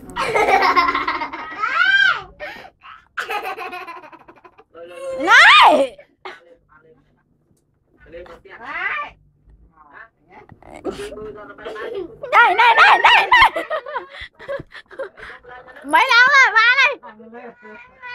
Này. Đây này này này này. Mấy lần rồi ba đây.